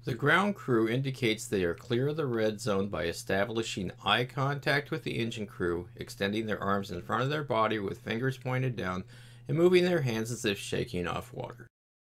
The ground crew indicates they are clear of the red zone by establishing eye contact with the engine crew, extending their arms in front of their body with fingers pointed down, and moving their hands as if shaking off water.